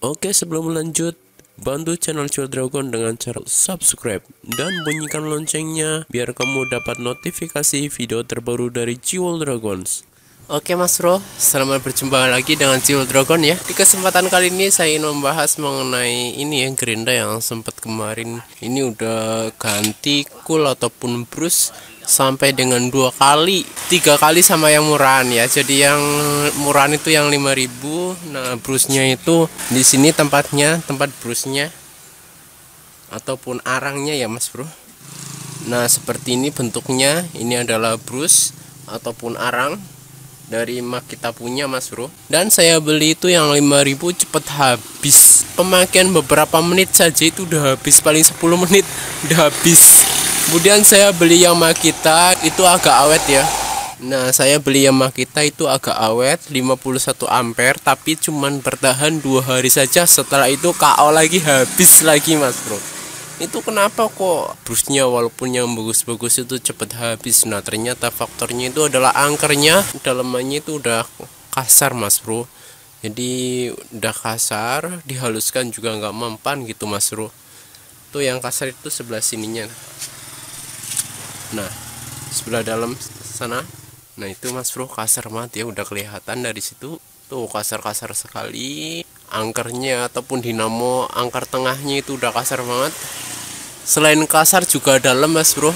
Oke, sebelum lanjut, bantu channel Ciul Dragon dengan cara subscribe dan bunyikan loncengnya biar kamu dapat notifikasi video terbaru dari Ciul Dragons. Oke Mas Bro, selamat berjumpa lagi dengan Ciul Dragon ya. Di kesempatan kali ini saya ingin membahas mengenai ini ya, Gerinda yang sempat kemarin ini udah ganti cool ataupun brush sampai dengan 2 kali, 3 kali sama yang murahan ya. Jadi yang murahan itu yang 5.000. Nah, brushnya itu di sini tempatnya, tempat brushnya ataupun arangnya ya Mas Bro. Nah, seperti ini bentuknya. Ini adalah brush ataupun arang dari Makita punya Mas Bro. Dan saya beli itu yang 5.000 cepet habis. Pemakaian beberapa menit saja itu udah habis, paling 10 menit udah habis. Kemudian saya beli yang Makita itu agak awet ya. Nah, saya beli yang Makita itu agak awet 51 ampere, tapi cuman bertahan 2 hari saja. Setelah itu KO lagi, habis lagi Mas Bro. Itu kenapa kok brushnya walaupun yang bagus-bagus itu cepet habis? Nah, ternyata faktornya itu adalah angkernya, dalamannya itu udah kasar Mas Bro. Jadi udah kasar, dihaluskan juga nggak mempan gitu Mas Bro. Tuh yang kasar itu sebelah sininya. Nah, sebelah dalam sana. Nah, itu Mas Bro kasar banget ya, udah kelihatan dari situ. Tuh kasar-kasar sekali. Angkernya ataupun dinamo angker tengahnya itu udah kasar banget. Selain kasar juga dalam Mas Bro.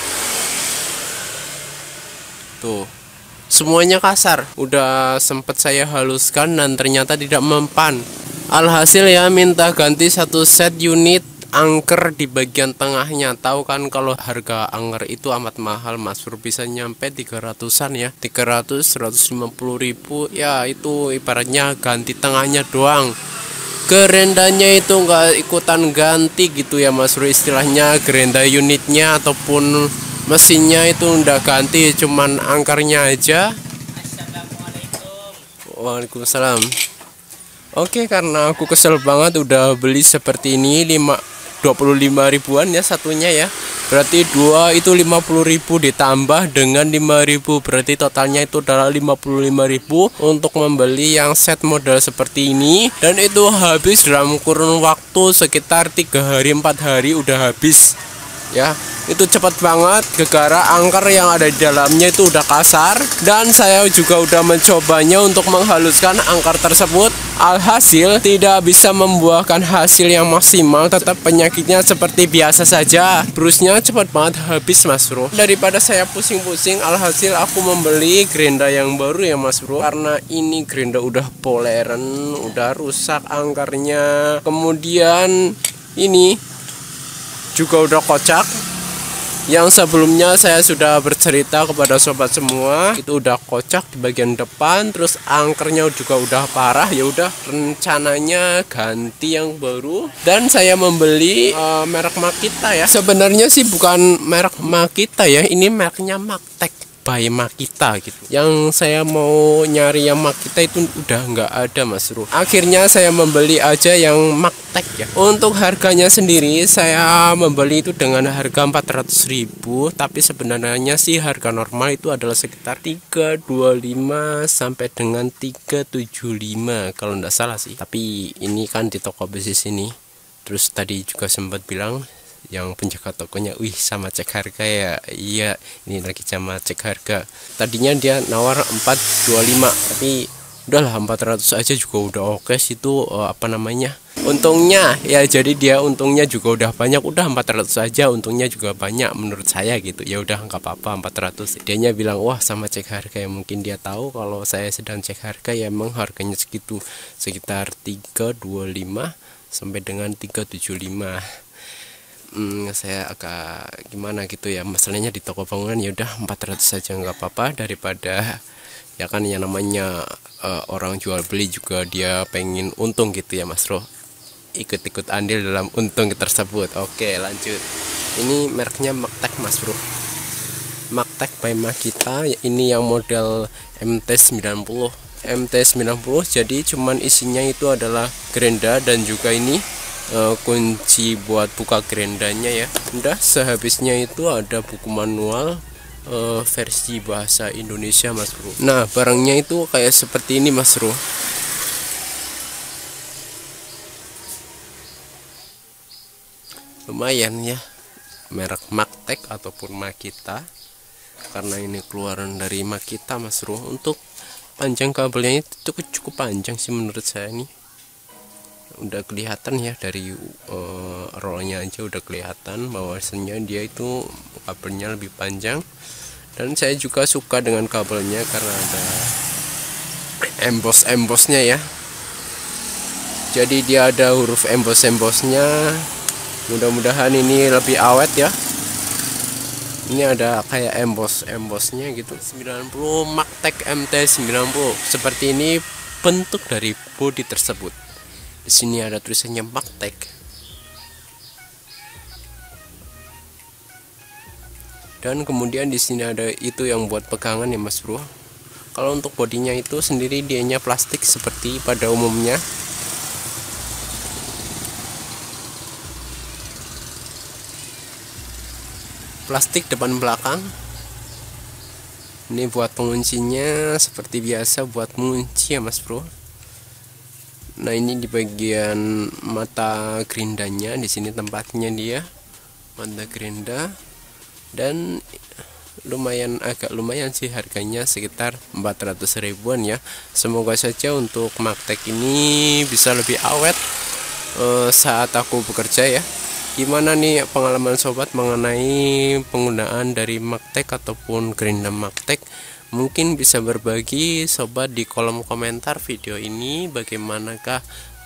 Tuh, semuanya kasar. Udah sempet saya haluskan dan ternyata tidak mempan. Alhasil ya minta ganti 1 set unit angker di bagian tengahnya. Tahu kan kalau harga angker itu amat mahal Mas Bro, bisa nyampe 300-an ya, 300 150.000 ya. Itu ibaratnya ganti tengahnya doang, gerendanya itu nggak ikutan ganti gitu ya Mas Bro. Istilahnya gerenda unitnya ataupun mesinnya itu udah ganti, cuman angkernya aja. Assalamualaikum. Waalaikumsalam. Oke, karena aku kesel banget udah beli seperti ini 25 ribuan ya satunya ya. Berarti 2 itu 50.000 ditambah dengan 5.000, berarti totalnya itu adalah 55.000 untuk membeli yang set model seperti ini. Dan itu habis dalam kurun waktu sekitar 3 hari 4 hari udah habis ya. Itu cepat banget gara-gara angker yang ada di dalamnya itu udah kasar. Dan saya juga udah mencobanya untuk menghaluskan angker tersebut. Alhasil tidak bisa membuahkan hasil yang maksimal, tetap penyakitnya seperti biasa saja. Brushnya cepat banget habis Mas Bro. Daripada saya pusing-pusing, alhasil aku membeli Gerinda yang baru ya Mas Bro. Karena ini Gerinda udah poleran, udah rusak angkernya. Kemudian ini juga udah kocak. Yang sebelumnya saya sudah bercerita kepada sobat semua, itu udah kocak di bagian depan, terus angkernya juga udah parah. Ya udah, rencananya ganti yang baru. Dan saya membeli merek Makita ya. Sebenarnya sih bukan merek Makita ya, ini mereknya Maktek by Makita gitu. Yang saya mau nyari yang Makita itu udah nggak ada Mas Bro. Akhirnya saya membeli aja yang Maktek ya. Untuk harganya sendiri saya membeli itu dengan harga 400.000, tapi sebenarnya sih harga normal itu adalah sekitar 325 sampai dengan 375 kalau nggak salah sih. Tapi ini kan di toko bisnis ini. Terus tadi juga sempat bilang yang penjaga tokonya, wih sama cek harga ya. Iya, ini lagi sama cek harga. Tadinya dia nawar 425, tapi udahlah 400 aja juga udah oke sih. Itu apa namanya, untungnya ya. Jadi dia untungnya juga udah banyak, udah 400 aja untungnya juga banyak menurut saya gitu. Ya udah nggak apa-apa 400. Dianya bilang wah sama cek harga ya, mungkin dia tahu kalau saya sedang cek harga ya, emang harganya segitu, sekitar 325 sampai dengan 375. Saya agak gimana gitu ya, masalahnya di toko bangunan. Ya udah 400 saja nggak apa-apa, daripada ya kan yang namanya orang jual beli juga dia pengen untung gitu ya Mas Bro, ikut-ikut andil dalam untung tersebut. Oke, lanjut. Ini mereknya Maktek Mas Bro, Maktek by Makita. Ini yang model MT90. Jadi cuman isinya itu adalah Gerinda dan juga ini kunci buat buka gerendanya ya. Udah, sehabisnya itu ada buku manual versi bahasa Indonesia Mas Bro. Nah, barangnya itu kayak seperti ini Mas Bro. lumayan ya, merek Maktek ataupun Makita, karena ini keluaran dari Makita Mas Bro. Untuk panjang kabelnya itu cukup panjang sih menurut saya. Ini udah kelihatan ya dari rollnya aja udah kelihatan bahwasanya dia itu kabelnya lebih panjang. Dan saya juga suka dengan kabelnya karena ada emboss-embossnya ya, jadi dia ada huruf emboss-embossnya. Mudah-mudahan ini lebih awet ya. Ini ada kayak embossnya gitu. 90 Maktek MT90 seperti ini bentuk dari bodi tersebut. Di sini ada tulisannya Maktek. Dan kemudian di sini ada itu yang buat pegangan ya Mas Bro. Kalau untuk bodinya itu sendiri dianya plastik seperti pada umumnya. Plastik depan belakang. Ini buat penguncinya seperti biasa buat mengunci ya Mas Bro. Nah, ini di bagian mata gerindanya, di sini tempatnya dia mata gerinda. Dan agak lumayan sih harganya, sekitar 400 ribuan ya. Semoga saja untuk Maktek ini bisa lebih awet saat aku bekerja ya. Gimana nih pengalaman sobat mengenai penggunaan dari Maktek ataupun gerinda Maktek? Mungkin bisa berbagi sobat di kolom komentar video ini. Bagaimanakah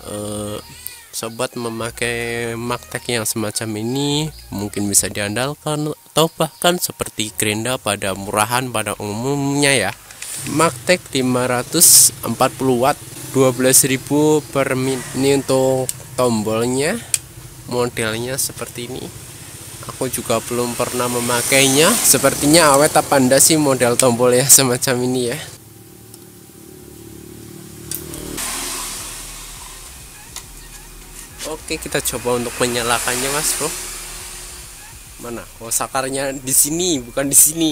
sobat memakai Maktek yang semacam ini? Mungkin bisa diandalkan atau bahkan seperti gerinda pada murahan pada umumnya ya. Maktek 540 watt 12.000 per menit. Ini untuk tombolnya, modelnya seperti ini. Aku juga belum pernah memakainya. Sepertinya awet apa anda sih model tombol ya semacam ini ya. Oke, kita coba untuk menyalakannya Mas Bro. Mana? Oh, sakarnya di sini, bukan di sini.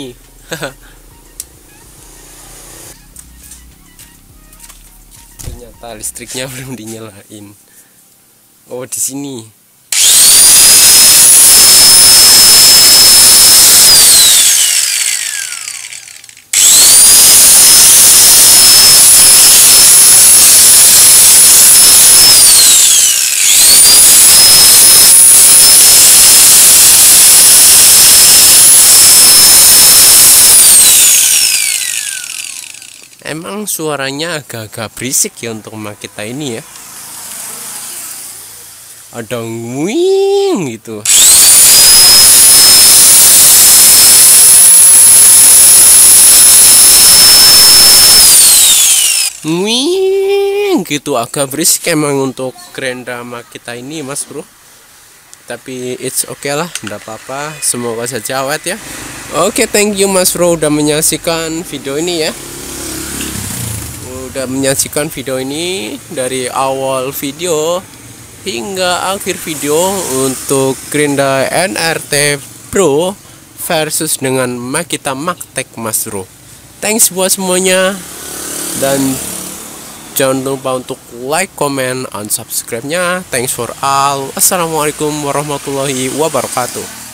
Ternyata listriknya belum dinyalain. Oh, di sini. Emang suaranya agak-agak berisik ya untuk Makita ini ya. Ada wing gitu. Wing gitu, agak berisik emang untuk gerinda Makita ini Mas Bro. Tapi it's okay lah, enggak apa-apa. Semoga saja awet ya. Oke, thank you Mas Bro udah menyaksikan video ini ya. Udah menyaksikan video ini dari awal video hingga akhir video untuk gerinda NRT Pro versus dengan Makita Maktek Mas Bro. Thanks buat semuanya, dan jangan lupa untuk like, comment, and subscribe-nya. Thanks for all. Assalamualaikum warahmatullahi wabarakatuh.